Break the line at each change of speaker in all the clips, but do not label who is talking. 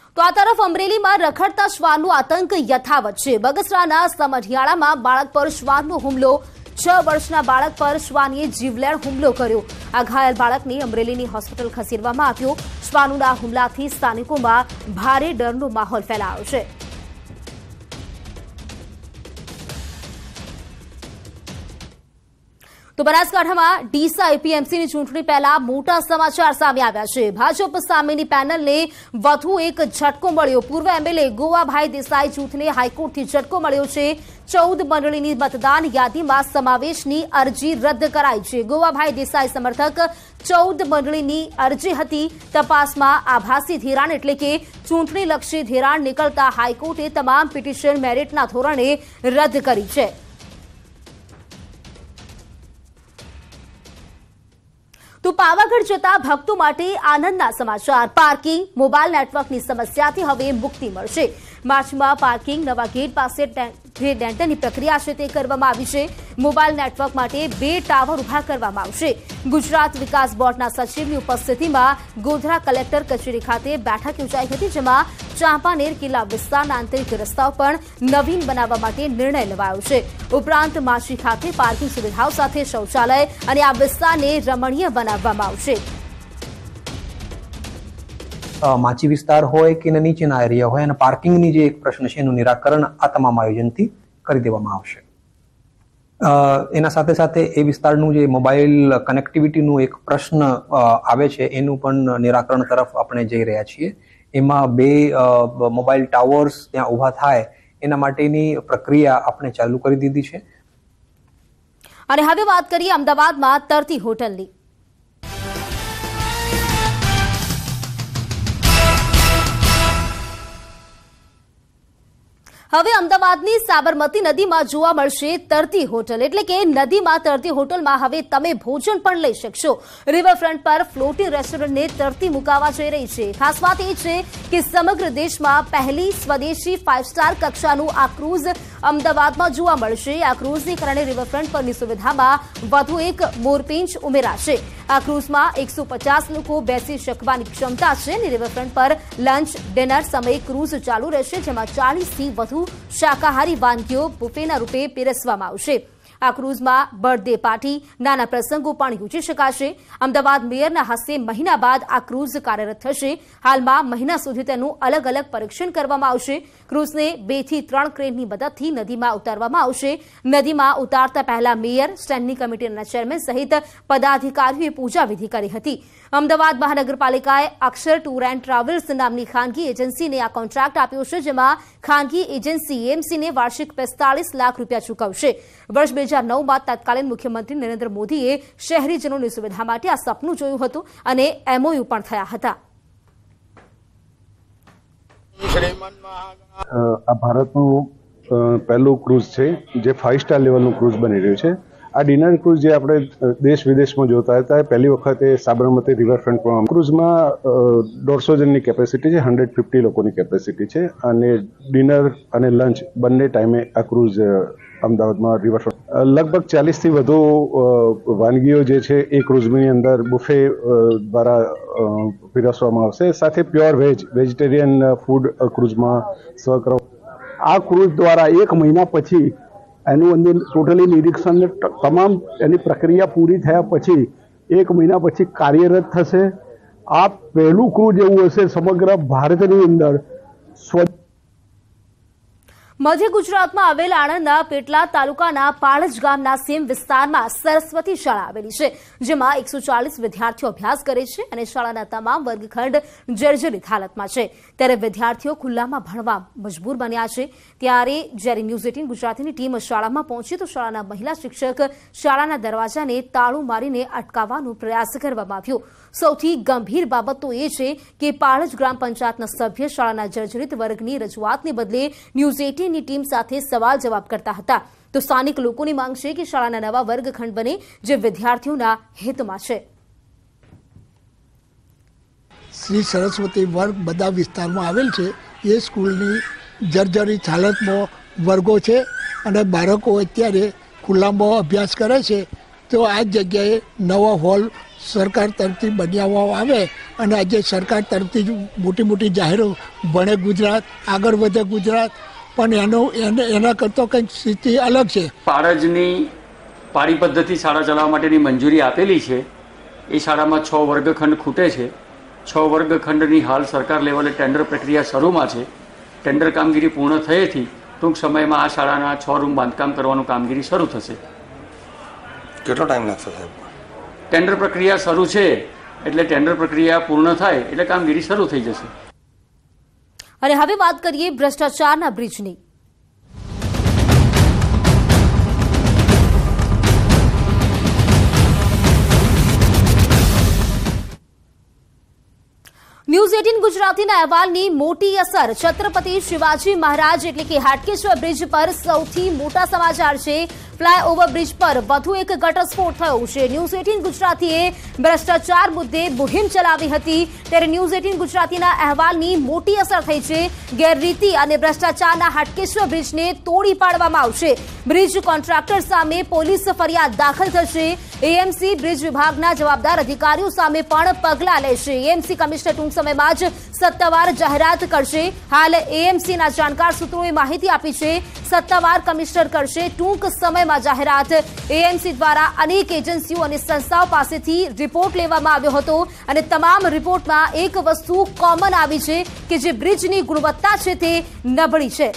તો આ તરફ અમરેલીમાં રખડતા શ્વાનનો આતંક યથાવત છે। બગસરાના સમઢિયાળામાં બાળક પર શ્વાનનો હુમલો। 6 વર્ષના બાળક પર શ્વાને જીવલેણ હુમલો કર્યો। આ ઘાયલ બાળકને અમરેલીની હોસ્પિટલ ખસેડવામાં આવ્યો। શ્વાનોના હુમલાથી સ્થાનિકોમાં ભારે ડરનો માહોલ ફેલાયો છે। તો બનાસકાંઠામાં ડીસા એપીએમસીની ચૂંટણી પહેલા મોટા સમાચાર સામે આવ્યા છે। ભાજપ સામેની પેનલને વધુ એક ઝટકો મળ્યો। પૂર્વ એમએલએ ગોવાભાઈ દેસાઈ જૂથને હાઈકોર્ટથી ઝટકો મળ્યો છે। 14 મંડળીની મતદાન યાદીમાં સમાવેશની અરજી રદ કરાઈ છે। ગોવાભાઈ દેસાઈ સમર્થક 14 મંડળીની અરજી હતી। તપાસમાં આભાસી ધિરાણ એટલે કે ચૂંટણીલક્ષી ધિરાણ નીકળતા હાઈકોર્ટે તમામ પિટિશન મેરિટના ધોરણે રદ કરી છે। તો પાવાગઢ જતા ભક્તો માટે આનંદના સમાચાર। પાર્કિંગ મોબાઈલ નેટવર્કની સમસ્યાથી હવે મુક્તિ મળશે। માર્ચમાં પાર્કિંગ નવા ગેટ પાસે ડેન્ટરની પ્રક્રિયા છે તે કરવામાં આવી છે। મોબાઈલ નેટવર્ક માટે 2 ટાવર ઉભા કરવામાં આવશે। ગુજરાત વિકાસ બોર્ડના સચિવની ઉપસ્થિતિમાં ગોધરા કલેક્ટર કચેરી ખાતે બેઠક યોજાઈ હતી, જેમાં ચાંપાનેર કિલ્લા વિસ્તારના આંતરિક રસ્તાઓ પણ નવીન બનાવવા માટે નિર્ણય લેવાયો છે। ઉપરાંત માછી ખાતે પાર્કિંગ સુવિધાઓ સાથે શૌચાલય અને આ વિસ્તારને રમણીય બનાવવામાં આવશે।
માછી વિસ્તાર હોય કે નીચેના એરિયા હોય અને પાર્કિંગની જે એક પ્રશ્ન છે એનું નિરાકરણ આ તમામ આયોજનથી કરી દેવામાં આવશે। એના સાથે સાથે એ વિસ્તારનું જે મોબાઈલ કનેક્ટિવિટીનું એક પ્રશ્ન આવે છે એનું પણ નિરાકરણ તરફ આપણે જઈ રહ્યા છીએ। એમાં 2 મોબાઈલ ટાવર્સ ત્યાં ઊભા થાય એના માટેની પ્રક્રિયા આપણે ચાલુ કરી દીધી છે।
અને હવે વાત કરીએ અમદાવાદમાં તરતી હોટલની। હવે અમદાવાદની સાબરમતી નદીમાં જોવા મળશે તરતી હોટલ, એટલે કે નદીમાં તરતી હોટલમાં હવે તમે ભોજન પણ લઈ શકશો। રિવરફ્રન્ટ પર ફ્લોટિંગ રેસ્ટોરન્ટને તરતી મુકાવા જઈ રહી છે। ખાસ વાત એ છે કે સમગ્ર દેશમાં પહેલી સ્વદેશી 5 સ્ટાર કક્ષાનું આ ક્રૂઝ અમદાવાદમાં જોવા મળશે। આ ક્રૂઝને કારણે રિવરફ્રન્ટ પરની સુવિધામાં વધુ એક મોરપીંછ ઉમેરાશે। આ ક્રૂઝમાં 150 લોકો બેસી શકવાની ક્ષમતા છે અને રિવરફ્રન્ટ પર લંચ ડિનર સમયે ક્રૂઝ ચાલુ રહેશે, જેમાં 40થી વધુ શાકાહારી વાનગીઓ બુફેના રૂપે પીરસવામાં આવશે। આ ક્રૂઝમાં બર્થડે પાર્ટી, નાના પ્રસંગો પણ યોજી શકાશે। અમદાવાદ મેયરના હસ્તે મહિના બાદ આ ક્રૂઝ કાર્યરત થશે। હાલમાં મહિના સુધી તેનું અલગ અલગ પરીક્ષણ કરવામાં આવશે। ક્રૂઝને 2 થી 3 ક્રેનની મદદથી નદીમાં ઉતારવામાં આવશે। નદીમાં ઉતારતા પહેલા મેયર, સ્ટેન્ડિંગ કમિટીના ચેરમેન સહિત પદાધિકારીઓએ પૂજા વિધિ કરી હતી। અમદાવાદ મહાનગરપાલિકાએ અક્ષર ટૂર એન્ડ ટ્રાવેલ્સ નામની ખાનગી એજન્સીને આ કોન્ટ્રાક્ટ આપ્યો છે, જેમાં ખાનગી એજન્સી એએમસીને વાર્ષિક 45 લાખ રૂપિયા ચૂકવશે। વર્ષ 2009માં તત્કાલીન મુખ્યમંત્રી નરેન્દ્ર મોદીએ શહેરીજનોની સુવિધા માટે આ સપનું જોયું હતું અને એમઓયુ પણ થયા હતા।
આ ભારતનું પહેલું ક્રૂઝ છે જે 5 સ્ટાર લેવલનું ક્રૂઝ બની રહ્યું છે। આ ડિનર ક્રૂઝ જે આપણે દેશ વિદેશમાં જોતા હતા, પહેલી વખત એ સાબરમતી રિવરફ્રન્ટ પર ક્રૂઝમાં 150 જણની કેપેસિટી છે, 150 લોકોની કેપેસિટી છે અને ડિનર અને લંચ બંને ટાઈમે આ ક્રૂઝ અમદાવાદમાં રિવરફ્રન્ટ લગભગ 40થી વધુ વાનગીઓ જે છે એ ક્રૂઝની અંદર બુફે દ્વારા પીરસવામાં આવશે। સાથે પ્યોર વેજીટેરિયન ફૂડ ક્રૂઝમાં સર્વ કરવામાં।
આ ક્રૂઝ દ્વારા 1 મહિના પછી એનું અંદર ટોટલી નિરીક્ષણ તમામ એની પ્રક્રિયા પૂરી થયા પછી 1 મહિના પછી કાર્યરત થશે। આ પહેલું ક્રૂઝ એવું હશે સમગ્ર ભારતની અંદર।
મધ્ય ગુજરાતમાં આવેલ આણંદના પેટલાદ તાલુકાના પાળજ ગામના સીમ વિસ્તારમાં સરસ્વતી શાળા આવેલી છે, જેમાં 140 વિદ્યાર્થીઓ અભ્યાસ કરે છે અને શાળાના તમામ વર્ગખંડ જર્જરિત હાલતમાં છે। ત્યારે વિદ્યાર્થીઓ ખુલ્લામાં ભણવા મજબૂર બન્યા છે। ત્યારે જ્યારે ન્યૂઝ 18 ગુજરાતીની ટીમ શાળામાં પહોંચી તો શાળાના મહિલા શિક્ષક શાળાના દરવાજાને તાળું મારીને અટકાવવાનો પ્રયાસ કરવામાં આવ્યો। સૌથી ગંભીર બાબત તો એ છે કે પાળજ ગ્રામ પંચાયતના સભ્ય શાળાના જર્જરિત વર્ગની રજૂઆતને બદલે ન્યૂઝ 18ની ટીમ સાથે સવાલ જવાબ કરતા હતા। તો સ્થાનિક લોકોની માંગ છે કે શાળાના નવા વર્ગખંડ બને જે વિદ્યાર્થીઓના હિતમાં છે।
શ્રી સરસ્વતી વર્ગ બધા વિસ્તારમાં આવેલ છે। એ સ્કૂલની જર્જરિત હાલતમાં વર્ગો છે અને બાળકો અત્યારે ખુલ્લામાં અભ્યાસ કરે છે। તો આ જગ્યાએ નવો હોલ સરકાર તરફથી બનાવવામાં આવે અને આજે સરકાર તરફથી મોટી મોટી જાહેરો ભણે ગુજરાત, આગળ વધે ગુજરાત, પણ એના કરતો કંઈક સ્થિતિ અલગ છે.
પારજની પાળી પદ્ધતિ શાળા ચલાવવા માટેની મંજૂરી આપેલી છે. એ શાળામાં 6 વર્ગખંડ ખૂટે છે. 6 વર્ગખંડની હાલ સરકાર લેવલે ટેન્ડર પ્રક્રિયા શરૂમાં છે. ટેન્ડર કામગીરી પૂર્ણ થયેથી ટૂંક સમયમાં આ શાળાના 6 રૂમ બાંધકામ કરવાનું કામગીરી શરૂ થશે.
કેટલો ટાઈમ લાગશે સાહેબ?
ટેન્ડર પ્રક્રિયા શરૂ છે એટલે ટેન્ડર પ્રક્રિયા પૂર્ણ થાય એટલે કામગીરી શરૂ થઈ જશે.
અને હવે વાત કરીએ ભ્રષ્ટાચારના બ્રિજની. ન્યૂઝ 18 ગુજરાતીના અહેવાલની મોટી અસર. છત્રપતિ શિવાજી મહારાજ એટલે કે હાટકેશ્વર બ્રિજ પર સૌથી મોટા સમાચાર છે. ફ્લાયઓવર બ્રિજ પર વધુ એક ઘટસ્ફોટ થયો છે. ન્યૂઝ 18 ગુજરાતીએ ભ્રષ્ટાચાર મુદ્દે મુહિમ ચલાવી હતી ત્યારે ન્યૂઝ 18 ગુજરાતીના અહેવાલની મોટી અસર થઈ છે. ગેરરીતિ અને ભ્રષ્ટાચારના હાટકેશ્વર બ્રિજને તોડી પાડવામાં આવશે. બ્રિજ કોન્ટ્રાક્ટર સામે પોલીસ ફરિયાદ દાખલ થશે. એએમસી બ્રિજ વિભાગના જવાબદાર અધિકારીઓ સામે પણ પગલાં લેશે. એએમસી કમિશનર ટૂંક સમયમાં જ સત્તાવાર જાહેરાત કરશે. હાલ એએમસીના જાણકાર સૂત્રોએ માહિતી આપી છે. સત્તાવાર કમિશનર કરશે ટૂંક સમયમાં જાહેરાત. એએમસી દ્વારા અનેક એજન્સીઓ અને સંસ્થાઓ પાસેથી રિપોર્ટ લેવામાં આવ્યો હતો અને તમામ રિપોર્ટમાં એક વસ્તુ કોમન આવી છે કે જે બ્રિજની ગુણવત્તા છે તે નબળી છે.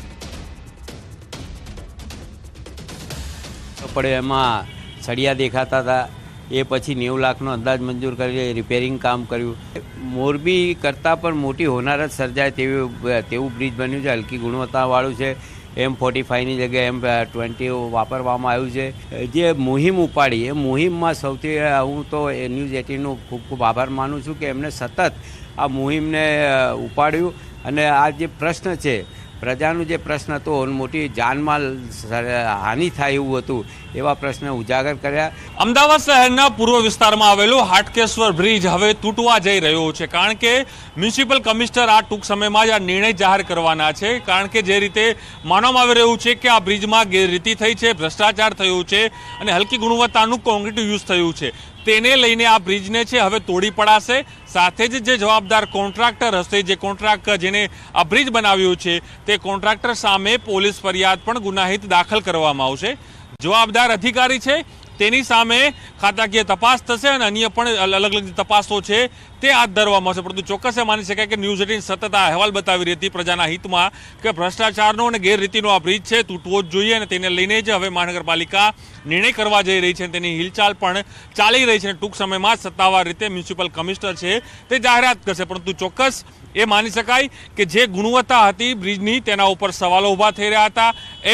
પડે એમાં સળિયા દેખાતા હતા. એ પછી 90 લાખનો અંદાજ મંજૂર કરી રિપેરિંગ કામ કર્યું. મોરબી કરતાં પણ મોટી હોનારત સર્જાય તેવું બ્રિજ બન્યું છે. હલકી ગુણવત્તાવાળું છે. M45ની જગ્યાએ M20 વાપરવામાં આવ્યું છે. જે મુહિમ ઉપાડી એ મુહિમમાં સૌથી હું તો ન્યૂઝ 18નો ખૂબ ખૂબ આભાર માનું છું કે એમને સતત આ મુહિમને ઉપાડ્યું અને આ જે પ્રશ્ન છે પ્રજાનો જે પ્રશ્ન હતો મોટી જાનમાલ હાનિ થાય એવું હતું એવા પ્રશ્ન ઉજાગર કર્યા.
અમદાવાદ શહેરના પૂર્વ વિસ્તારમાં આવેલો હાટકેશ્વર બ્રિજ હવે તૂટવા જઈ રહ્યો છે કારણ કે મ્યુનિસિપલ કમિશનર આ ટૂંક સમયમાં જ આ નિર્ણય જાહેર કરવાના છે. કારણ કે જે રીતે માનવામાં આવી રહ્યું છે કે આ બ્રિજમાં ગેરરીતિ થઈ છે, ભ્રષ્ટાચાર થયું છે અને હલકી ગુણવત્તાનું કોન્ક્રીટ યુઝ થયું છે. તેને લઈને આ બ્રિજને છે હવે તોડી પડાશે. સાથે જ જે જવાબદાર કોન્ટ્રાક્ટર હશે, જે કોન્ટ્રાક્ટર જેને આ બ્રિજ બનાવ્યું છે તે કોન્ટ્રાક્ટર સામે પોલીસ ફરિયાદ પણ ગુનાહિત દાખલ કરવામાં આવશે. જવાબદાર અધિકારી છે તેની સામે ખાતાકીય તપાસ થશે અને અન્ય પણ અલગ અલગ તપાસો છે તે હાથ ધરવામાં આવશે. પરંતુ ચોક્કસ એ માની શકાય કે ન્યૂઝ 18 સતત આ અહેવાલ બતાવી રહી હતી પ્રજાના હિતમાં કે ભ્રષ્ટાચારનો અને ગેરરીતિનો આ બ્રિજ છે તૂટવો જ જોઈએ અને તેને લઈને જ હવે મહાનગરપાલિકા નિર્ણય કરવા જઈ રહી છે. તેની હિલચાલ પણ ચાલી રહી છે. ટૂંક સમયમાં સત્તાવાર રીતે મ્યુનિસિપલ કમિશનર છે તે જાહેરાત કરશે. પરંતુ ચોક્કસ એ માની શકાય કે જે ગુણવત્તા હતી બ્રિજની તેના ઉપર સવાલો ઊભા થઈ રહ્યા હતા.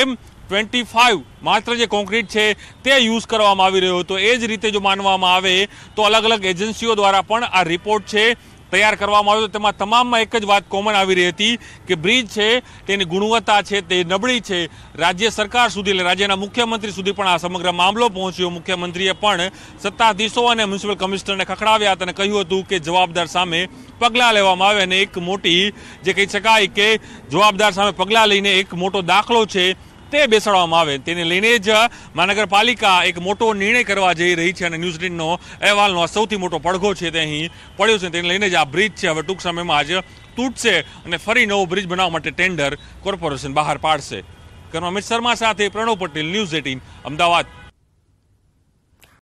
M25 માત્ર જે કોન્ક્રીટ છે તે યુઝ કરવામાં આવી રહ્યો હતો. એ જ રીતે જો માનવામાં આવે તો અલગ અલગ એજન્સીઓ દ્વારા પણ આ રિપોર્ટ છે તૈયાર કરવામાં આવ્યો. તેમાં તમામમાં એક જ વાત કોમન આવી રહી હતી કે બ્રિજ છે તેની ગુણવત્તા છે તે નબળી છે. રાજ્ય સરકાર સુધી એટલે રાજ્યના મુખ્યમંત્રી સુધી પણ આ સમગ્ર મામલો પહોંચ્યો. મુખ્યમંત્રીએ પણ સત્તાધીશો અને મ્યુનિસિપલ કમિશનરને ખખડાવ્યા હતા અને કહ્યું હતું કે જવાબદાર સામે પગલાં લેવામાં આવે અને એક મોટી જે કહી શકાય કે જવાબદાર સામે પગલાં લઈને એક મોટો દાખલો છે તે બેસાડવામાં આવે. તેને લઈને જ મહાનગરપાલિકા એક મોટો નિર્ણય કરવા જઈ રહી છે અને ન્યૂઝ 18નો અહેવાલનો આ સૌથી મોટો પડઘો છે તે અહીં પડ્યો છે. તેને લઈને જ આ બ્રિજ છે હવે ટૂંક સમયમાં જ તૂટશે અને ફરી નવો બ્રિજ બનાવવા માટે ટેન્ડર કોર્પોરેશન બહાર પાડશે. અમિત શર્મા સાથે પ્રણવ પટેલ, ન્યૂઝ 18 અમદાવાદ.